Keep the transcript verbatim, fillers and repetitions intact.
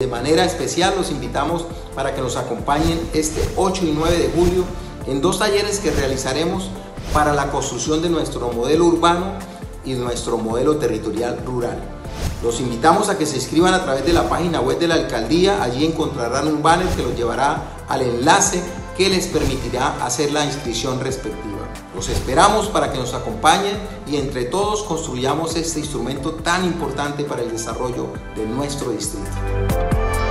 De manera especial los invitamos para que nos acompañen este ocho y nueve de julio en dos talleres que realizaremos para la construcción de nuestro modelo urbano y nuestro modelo territorial rural. Los invitamos a que se inscriban a través de la página web de la alcaldía. Allí encontrarán un banner que los llevará al enlace que les permitirá hacer la inscripción respectiva. Los esperamos para que nos acompañen y entre todos construyamos este instrumento tan importante para el desarrollo de nuestro distrito.